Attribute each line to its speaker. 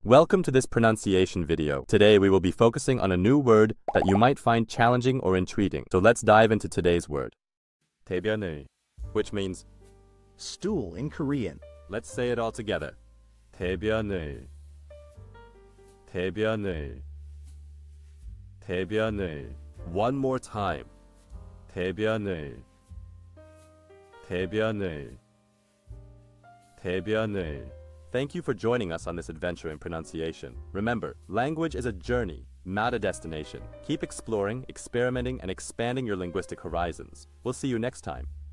Speaker 1: Welcome to this pronunciation video. Today we will be focusing on a new word that you might find challenging or intriguing. So let's dive into today's word. daebyeoneul, which means
Speaker 2: stool in Korean.
Speaker 1: let's say it all together. daebyeoneul. daebyeoneul. daebyeoneul. One more time. daebyeoneul. daebyeoneul. daebyeoneul. Thank you for joining us on this adventure in pronunciation. Remember, language is a journey, not a destination. Keep exploring, experimenting, and expanding your linguistic horizons. We'll see you next time.